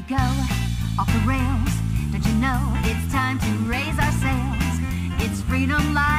go off the rails. Don't you know it's time to raise our sails? It's freedom, life.